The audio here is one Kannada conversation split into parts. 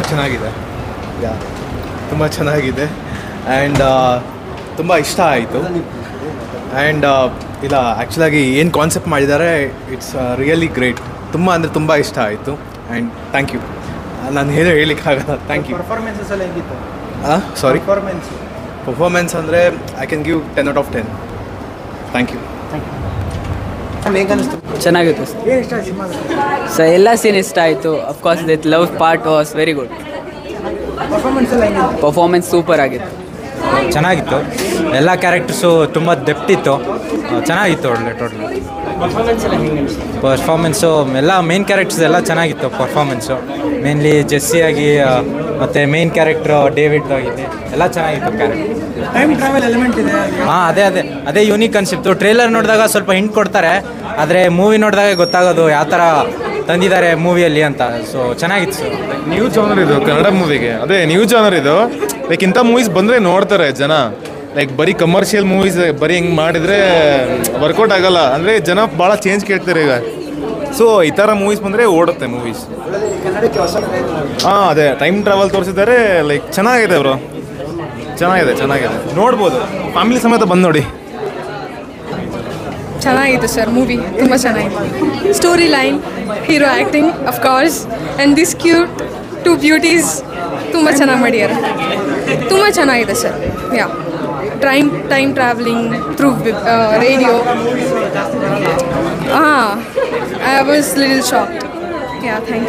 ಚೆನ್ನಾಗಿದೆ, ತುಂಬ ಚೆನ್ನಾಗಿದೆ ಆ್ಯಂಡ್ ತುಂಬ ಇಷ್ಟ ಆಯಿತು. ಆ್ಯಂಡ್ ಇಲ್ಲ ಆ್ಯಕ್ಚುಲಾಗಿ ಏನು ಕಾನ್ಸೆಪ್ಟ್ ಮಾಡಿದ್ದಾರೆ ಇಟ್ಸ್ ರಿಯಲಿ ಗ್ರೇಟ್. ತುಂಬ ಅಂದರೆ ತುಂಬ ಇಷ್ಟ ಆಯಿತು ಆ್ಯಂಡ್ ಥ್ಯಾಂಕ್ ಯು. ನಾನು ಹೇಳಲಿಕ್ಕಾಗಲ್ಲ. Thank you. ಪರ್ಫಾರ್ಮೆನ್ಸಸ್ ಎಲ್ಲ ಹೇಗಿತ್ತು? ಸಾರಿ, ಪರ್ಫಾರ್ಮೆನ್ಸ್ ಅಂದರೆ I can give 10 out of 10. Thank you. ಚೆನ್ನಾಗಿತ್ತು ಸರ್. ಎಲ್ಲ ಸೀನ್ ಇಷ್ಟ ಆಯಿತು. Of course that love part was very good. Performance super ಆಗಿತ್ತು. ಚೆನ್ನಾಗಿತ್ತು. ಎಲ್ಲ ಕ್ಯಾರೆಕ್ಟರ್ಸು ತುಂಬ ಡೆಪ್ತ್ ಇತ್ತು. ಚೆನ್ನಾಗಿತ್ತು. ಒಳ್ಳೆ ಟೋಟಲ್ ಪರ್ಫಾರ್ಮೆನ್ಸು ಎಲ್ಲ ಮೇನ್ ಕ್ಯಾರೆಕ್ಟರ್ಸ್ ಎಲ್ಲ ಚೆನ್ನಾಗಿತ್ತು. ಪರ್ಫಾರ್ಮೆನ್ಸು ಮೇನ್ಲಿ ಜೆಸ್ಸಿ ಆಗಿ ಮತ್ತು ಮೇನ್ ಕ್ಯಾರೆಕ್ಟ್ರು ಡೇವಿಡ್ ಆಗಿದೆ ಎಲ್ಲ ಚೆನ್ನಾಗಿತ್ತು ಕ್ಯಾರೆಕ್ಟರ್. ಟೈಮ್ ಟ್ರಾವೆಲ್ ಎಲಿಮೆಂಟ್ ಇದೆ. ಹಾಂ, ಅದೇ ಯೂನಿಕ್ ಕನ್ಸೆಪ್ಟು. ಟ್ರೇಲರ್ ನೋಡಿದಾಗ ಸ್ವಲ್ಪ ಹಿಂಟ್ ಕೊಡ್ತಾರೆ, ಆದರೆ ಮೂವಿ ನೋಡಿದಾಗ ಗೊತ್ತಾಗೋದು ಯಾವ ಥರ ತಂದಿದ್ದಾರೆ ಮೂವಿಯಲ್ಲಿ ಅಂತ. ಸೊ ಚೆನ್ನಾಗಿತ್ತು ಸರ್. ನ್ಯೂ ಜಾನರ್ ಇದು ಕನ್ನಡ ಮೂವಿಗೆ. ಅದೇ ನ್ಯೂ ಜಾನರ್ ಇದು. ಲೈಕ್ ಇಂಥ ಮೂವೀಸ್ ಬಂದರೆ ನೋಡ್ತಾರೆ ಜನ. ಲೈಕ್ ಬರೀ ಕಮರ್ಷಿಯಲ್ ಮೂವೀಸ್ ಬರೀ ಹಿಂಗೆ ಮಾಡಿದರೆ ವರ್ಕೌಟ್ ಆಗೋಲ್ಲ. ಅಂದರೆ ಜನ ಭಾಳ ಚೇಂಜ್ ಕೇಳ್ತಾರೆ ಈಗ. ಸೊ ಈ ಥರ ಮೂವೀಸ್ ಬಂದರೆ ಓಡುತ್ತೆ ಮೂವೀಸ್. ಹಾಂ, ಅದೇ ಟೈಮ್ ಟ್ರಾವೆಲ್ ತೋರಿಸಿದ್ದಾರೆ. ಲೈಕ್ ಚೆನ್ನಾಗಿದೆ ಬ್ರೋ, ಚೆನ್ನಾಗಿದೆ ನೋಡ್ಬೋದು. ಫ್ಯಾಮಿಲಿ ಸಮೇತ ಬಂದು ನೋಡಿ. ಚೆನ್ನಾಗಿತ್ತು ಸರ್ ಮೂವಿ, ತುಂಬ ಚೆನ್ನಾಗಿತ್ತು. Story line, hero acting of course and this cute 2 beauties ತುಂಬ ಚೆನ್ನಾಗಿ ಮಾಡ್ಯಾರ. ತುಂಬ ಚೆನ್ನಾಗಿದೆ sir. Yeah, time travelling through radio. I was little shocked. Yeah, thank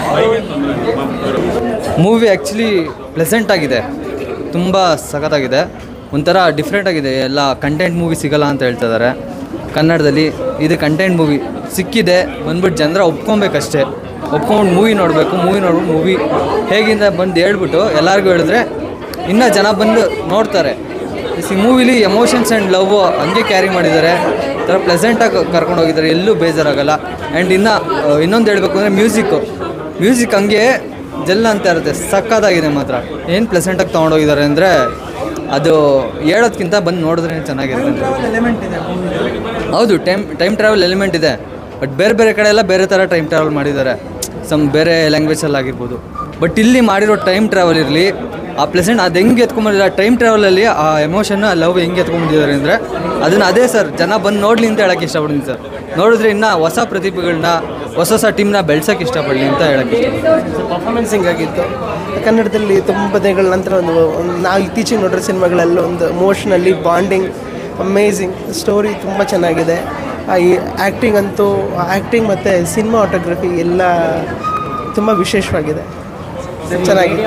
you. Movie actually pleasant ಆಗಿದೆ, ತುಂಬ ಸಖತ್ತಾಗಿದೆ, ಒಂಥರ ಡಿಫ್ರೆಂಟ್ ಆಗಿದೆ. ಎಲ್ಲ ಕಂಟೆಂಟ್ ಮೂವಿ ಸಿಗೋಲ್ಲ ಅಂತ ಹೇಳ್ತಾ ಇದ್ದಾರೆ ಕನ್ನಡದಲ್ಲಿ. ಇದು ಕಂಟೆಂಟ್ ಮೂವಿ ಸಿಕ್ಕಿದೆ, ಬಂದ್ಬಿಟ್ಟು ಜನರ ಒಪ್ಕೊಬೇಕಷ್ಟೇ. ಒಪ್ಕೊಂಡು ಮೂವಿ ನೋಡಬೇಕು. ಮೂವಿ ಹೇಗಿಂದ ಬಂದು ಹೇಳ್ಬಿಟ್ಟು ಎಲ್ಲರಿಗೂ ಹೇಳಿದ್ರೆ ಇನ್ನೂ ಜನ ಬಂದು ನೋಡ್ತಾರೆ. ಈ ಮೂವಿಲಿ ಎಮೋಷನ್ಸ್ ಆ್ಯಂಡ್ ಲವ್ ಹಂಗೆ ಕ್ಯಾರಿ ಮಾಡಿದ್ದಾರೆ. ಥರ ಪ್ಲೆಸೆಂಟಾಗಿ ಕರ್ಕೊಂಡು ಹೋಗಿದ್ದಾರೆ, ಎಲ್ಲೂ ಬೇಜಾರಾಗಲ್ಲ. ಆ್ಯಂಡ್ ಇನ್ನೊಂದು ಹೇಳಬೇಕು ಅಂದರೆ ಮ್ಯೂಸಿಕ್ ಹಂಗೆ ಜೆಲ್ ಅಂತ ಇರುತ್ತೆ, ಸಕ್ಕತ್ತಾಗಿದೆ ಮಾತ್ರ. ಏನು ಪ್ಲೆಸೆಂಟಾಗಿ ತೊಗೊಂಡೋಗಿದ್ದಾರೆ ಅಂದರೆ ಅದು ಹೇಳೋದಕ್ಕಿಂತ ಬಂದು ನೋಡಿದ್ರೆ ಚೆನ್ನಾಗಿರುತ್ತೆ. ಹೌದು, ಟೈಮ್ ಟ್ರಾವೆಲ್ ಎಲಿಮೆಂಟ್ ಇದೆ. ಬಟ್ ಬೇರೆ ಕಡೆ ಎಲ್ಲ ಬೇರೆ ಥರ ಟೈಮ್ ಟ್ರಾವೆಲ್ ಮಾಡಿದ್ದಾರೆ, ಬೇರೆ ಲ್ಯಾಂಗ್ವೇಜಲ್ಲಿ ಆಗಿರ್ಬೋದು. ಬಟ್ ಇಲ್ಲಿ ಮಾಡಿರೋ ಟೈಮ್ ಟ್ರಾವೆಲ್ ಇರಲಿ, ಆ ಪ್ಲೆಸೆಂಟ್ ಅದು ಹೆಂಗೆ ಎತ್ಕೊಂಬಂದಿದ್ದಾರೆ ಟೈಮ್ ಟ್ರಾವೆಲಲ್ಲಿ, ಆ ಎಮೋಷನ್ನ ಲವ್ ಹೆಂಗೆ ಎತ್ಕೊಂಬಂದಿದ್ದಾರೆ ಅಂದರೆ ಅದನ್ನು ಅದೇ ಸರ್ ಜನ ಬಂದು ನೋಡಲಿ ಅಂತ ಹೇಳೋಕ್ಕೆ ಇಷ್ಟಪಡ್ತೀನಿ ಸರ್. ನೋಡಿದ್ರೆ ಇನ್ನೂ ಹೊಸ ಪ್ರತಿಭೆಗಳನ್ನ ಹೊಸ ಟೀಮ್ನ ಬೆಳ್ಸೋಕ್ಕೆ ಇಷ್ಟಪಡಲಿ ಅಂತ ಹೇಳೋಕ್ಕೆ ಇಷ್ಟಪಡ್ತೀನಿ. ಪರ್ಫಾರ್ಮೆನ್ಸ್ ಹಿಂಗಾಗಿತ್ತು. ಕನ್ನಡದಲ್ಲಿ ತುಂಬ ದಿನಗಳ ನಂತರ ನಾವು ಇತ್ತೀಚೆಗೆ ನೋಡಿರೋ ಸಿನಿಮಾಗಳೆಲ್ಲ ಒಂದು ಎಮೋಷ್ನಲಿ ಬಾಂಡಿಂಗ್ ಅಮೇಝಿಂಗ್. ಸ್ಟೋರಿ ತುಂಬ ಚೆನ್ನಾಗಿದೆ. ಈ ಆ್ಯಕ್ಟಿಂಗ್ ಅಂತೂ ಆ್ಯಕ್ಟಿಂಗ್ ಮತ್ತು ಸಿನಿಮಾಟೋಗ್ರಫಿ ಎಲ್ಲ ತುಂಬ ವಿಶೇಷವಾಗಿದೆ. ಚೆನ್ನಾಗಿದೆ.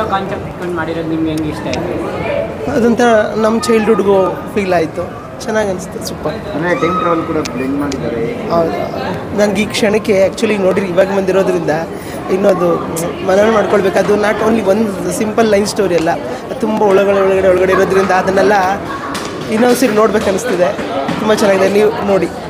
ಅದೊಂಥರ ನಮ್ಮ ಚೈಲ್ಡ್ಹುಡ್ಗೂ ಫೀಲ್ ಆಯಿತು. ಚೆನ್ನಾಗಿ ಅನಿಸ್ತು. ಸೂಪರ್. ಟೈಮ್ ಟ್ರಾವೆಲ್ ಕೂಡ ಬ್ಲೆಂಡ್ ಮಾಡಿದ್ದಾರೆ. ಹೌದು, ನನಗೆ ಈ ಕ್ಷಣಕ್ಕೆ ಆ್ಯಕ್ಚುಲಿ ನೋಡಿರಿ ಇವಾಗ ಬಂದಿರೋದ್ರಿಂದ ಇನ್ನೊಂದು ಮನನ ಮಾಡ್ಕೊಳ್ಬೇಕು. ಅದು ನಾಟ್ ಓನ್ಲಿ ಒಂದು ಸಿಂಪಲ್ ಲೈನ್ ಸ್ಟೋರಿ ಅಲ್ಲ, ತುಂಬ ಒಳಗಡೆ ಇರೋದ್ರಿಂದ ಅದನ್ನೆಲ್ಲ ಇನ್ನೊಂದು ಸರಿ ನೋಡ್ಬೇಕು ಅನ್ನಿಸ್ತಿದೆ. ತುಂಬ ಚೆನ್ನಾಗಿದೆ, ನೀವು ನೋಡಿ.